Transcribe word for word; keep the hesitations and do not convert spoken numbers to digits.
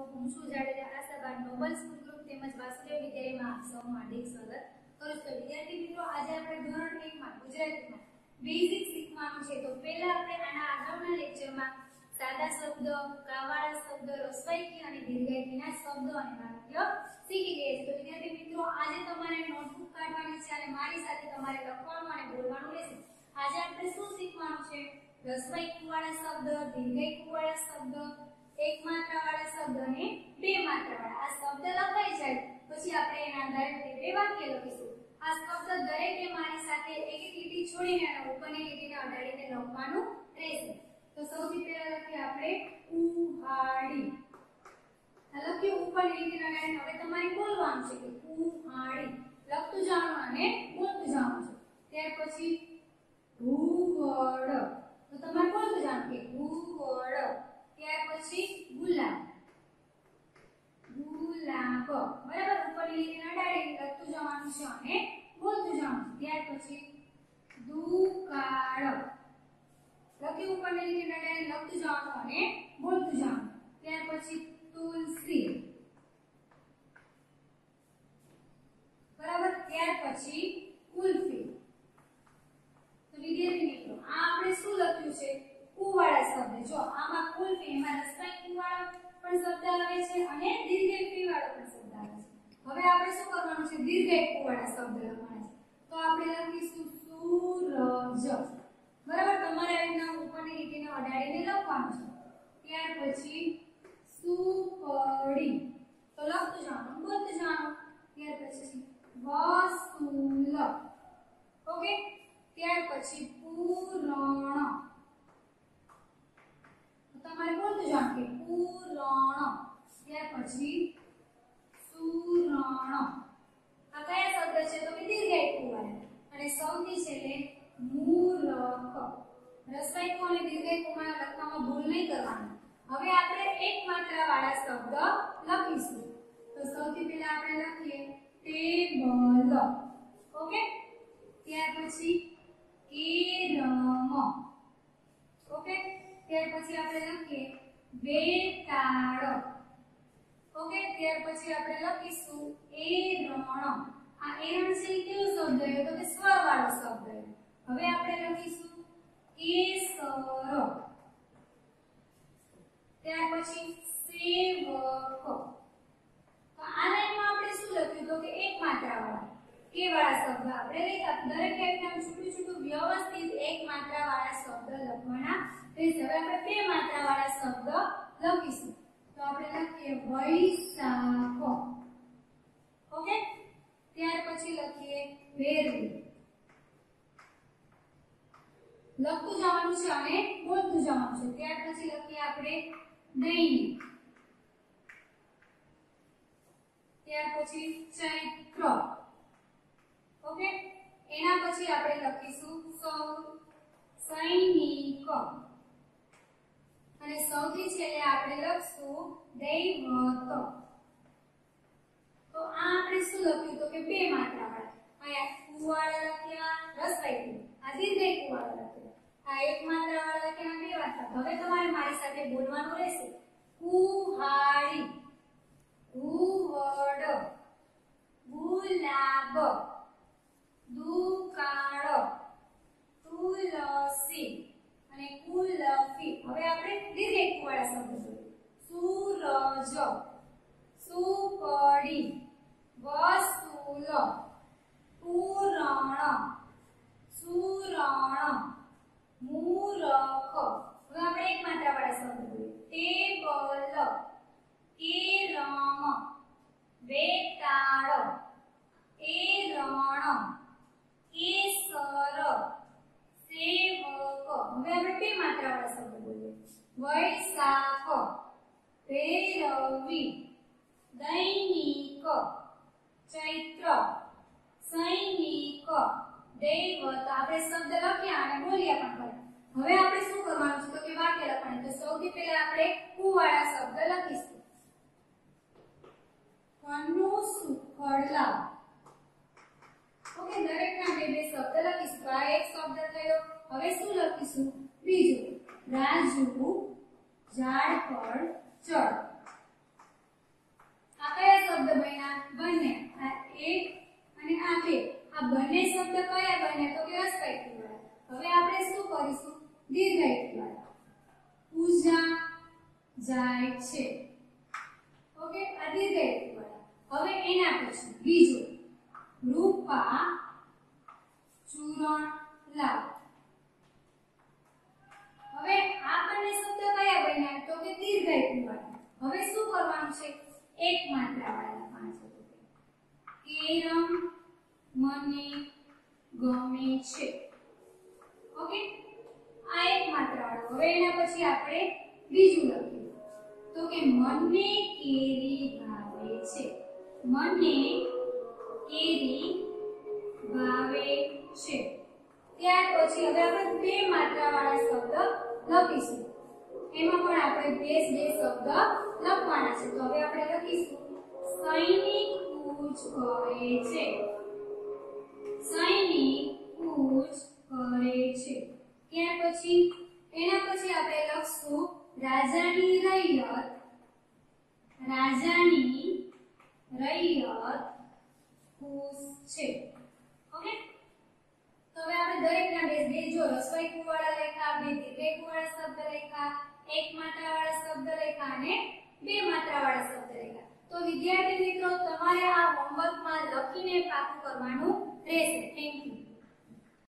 હું છું Jadeja Ashaba noble school group તેમજ વાસુદેવ વિદ્યાલયમાં આપ સૌનું હાર્દિક સ્વાગત કરું છું। વિદ્યાર્થી મિત્રો, આજે આપણે ધોરણ એક માં ગુજરાતીમાં બેઝિક શીખવાનું છે। તો પહેલા આપણે આના આગળના લેક્ચરમાં સાદા શબ્દ, કાવાળા શબ્દ, રસ્વૈકી અને દીર્ઘાઈકીના શબ્દો અને વાક્ય શીખી ગયા છે। તો વિદ્યાર્થી મિત્રો, આજે તમારે નોટબુક કાઢવાની છે અને મારી સાથે તમારે લખવાનું અને બોલવાનું રહેશે। આજે આપણે શું શીખવાનું છે? રસ્વૈકી વાળા શબ્દ, દીર્ઘાઈકી વાળા શબ્દ, એક માત્રા વાળા શબ્દ અને બે માત્રા વાળા। આ શબ્દ લખાઈ જાય પછી આપણે એના આધારે બે વાક્ય લખીશું। આ શબ્દ દરેકે મારી સાથે એક એક લીટી છોડીને અને ઉપરની લીટીને અડાડીને લખવાનું રહેશે। તો સૌથી પહેલા લખીએ આપણે કુહાડી। આ લખ્યું ઉપરની લીટીને અડાડીને। હવે તમારે બોલવાનું છે કે કુહાડી લખતું જવાનું અને બોલતું જવાનું છે। ત્યાર પછી ઘુવડ, તો તમારે બોલતું જવાનું કે ઘુવડ। ત્યાર પછી ગુલાબ, ગુલાબ, બરાબર। ઉપરની લીટીને અડાડીને લખતું જવાનું છે અને બોલતું જવાનું છે। ત્યાર પછી દુકાળ, લખ્યું ઉપરની લીટીને અડાડીને લખતું જવાનું અને બોલતું જવાનું। ત્યાર પછી તુલસી, બરાબર। ત્યાર પછી કુલ્ફી। તો વિદ્યાર્થી મિત્રો, આ આપણે શું લખ્યું છે? કુવાળા શબ્દ। જો આમાં કુલ્ફી, એમાં રસ્વૈકી વાળો પણ શબ્દ આવે છે અને દીર્ઘાઈકી વાળો પણ શબ્દ આવે છે। હવે આપણે શું કરવાનું છે? દીર્ઘાઈકી વાળા શબ્દ લખવાના છે। તો આપણે લખીશું સૂરજ, બરાબર। તમારે એના ઉપરની લીટીને અડાડીને લખવાનું છે। ત્યાર પછી સુપડી, તો લખતું જવાનું, બોલતું જવાનું। ત્યાર પછી વસુલ, ઓકે। ત્યાર પછી પૂરણ, તમારે બોલતું જવાનું કે પૂરણ। ત્યાર પછી સુરણ, આ કયા શબ્દ છે? તો કે દીર્ઘાઈકી વાળા। અને સૌથી છેલ્લે મૂરખ। રસ્વૈકી અને દીર્ઘાઈકીમાં લખવામાં ભૂલ નહીં કરવાની। હવે આપણે એક માત્રા વાળા શબ્દ લખીશું। તો સૌથી પહેલા આપણે લખીએ ટેબલ, ઓકે। ત્યાર પછી કેરમ, ઓકે। ત્યાર પછી આપણે લખીએ બેતાળ, ઓકે। ત્યાર પછી આપણે લખીશું એરણ। આ એરણ છે કેવો શબ્દ છે? તો કે સ્વર વાળો શબ્દ છે। હવે આપણે લખીશું કેસર। ત્યાર પછી સેવક। તો આ લાઈનમાં આપણે શું લખ્યું? તો કે એક માત્રા વાળા કે વાળા શબ્દ આપણે લખ્યા। દરેક એકદમ છૂટું છૂટું વ્યવસ્થિત એક માત્રા વાળા શબ્દ લખવાના રહેશે। હવે આપણે બે માત્રા વાળા શબ્દ લખીશું। તો આપણે લખીએ વૈશાખ, ઓકે। ત્યાર પછી લખીએ વેરવી, લખતું જવાનું છે અને બોલતું જવાનું છે। ત્યાર પછી લખીએ આપણે દૈનિક। ત્યાર પછી ચૈત્ર, ઓકે। એના પછી આપણે લખીશું સૌ સૈનિક અને સૌથી છેલ્લે આપણે લખશું દૈવત। તો આ આપણે શું લખ્યું? તો કે બે માત્રા વાળા। આયા કુવાળા લખ્યા રસ્વૈકી, આ દીર્ઘાઈકી વાળા લખ્યા, આ એક માત્રા વાળા લખ્યા બે માત્રા। હવે તમારે મારી સાથે બોલવાનું રહેશે કુહાડી, ઘુવડ, ગુલાબ, દુકાળ, તુલસી અને કુલ્ફી। હવે આપણે દીર્ઘાઈકી વાળા શબ્દ જોઈએ। સૂરજ, સુપડી, વસુલ, પૂરણ, સુરણ, મૂરખ। હવે આપણે એક માત્રા વાળા શબ્દ જોઈએ। ટેબલ, કેરમ, બેતાળ, એરણ, કેસર, સેવક। હવે આપણે બે માત્રા વાળા શબ્દ બોલીએ। વૈશાખ, ભૈરવી, દૈનિક, ચૈત્ર, સૈનિક, દૈવત। આપણે શબ્દ લખ્યા અને બોલ્યા પણ કર્યા। હવે આપણે શું કરવાનું છે? તો કે વાક્ય લખવાનું। તો સૌથી પહેલા આપણે કુવાળા શબ્દ લખીશું। કનુ સુખડલા, ઓકે। દરેકના બે બે શબ્દ લખીશું। તો આ એક શબ્દ થયો। હવે શું લખીશું? બીજું રાજુ ઝાડ પર ચડ, શબ્દ બન્યા બંને, આ એક અને આ બે, આ બંને શબ્દ કયા બન્યા તો કે રસ્વૈથી વાળા. હવે આપણે શું કરીશું? દીર્ઘાયથી વાળા. પૂજા જાય છે. ઓકે, આ દીર્ઘાયથી વાળા. હવે એના પછી બીજું, રૂપા ચૂરણ લાવ. હવે આ બંને શબ્દ કયા બન્યા તો કે દીર્ઘાયથી વાળા. હવે શું કરવાનું છે? એક માત્રા વાળા પાંચ કેરમ મને ગમે છે. ઓકે, આ એક માત્રા વાળો. હવે એના પછી આપણે બીજું લખીએ તો કે મને કેરી ભાવે છે. મને કેરી ભાવે છે. ત્યાર પછી હવે આપણે બે માત્રા વાળા શબ્દ લખીશું. એમાં પણ આપણે બે બે શબ્દ લખવાના છે. તો હવે આપણે લખીશું સૈનિક કૂચ કરે છે. સૈનિક કૂચ કરે છે. ત્યાર પછી એના પછી આપણે લખશું રાજાની રૈયત. રાજાની રૈયત ખુશ છે. ઓકે, તો હવે આપણે દરેકના બે બે જો રસોઈ કુવાળા લખ્યા, બે દીર્ઘાય કુવાળા શબ્દ લખ્યા, એક માત્રા વાળા શબ્દ લખ્યા અને બે માત્રા વાળા શબ્દ લખ્યા. તો વિદ્યાર્થી મિત્રો તમારે આ હોમવર્કમાં લખીને પાકું કરવાનું રહેશે. Thank you.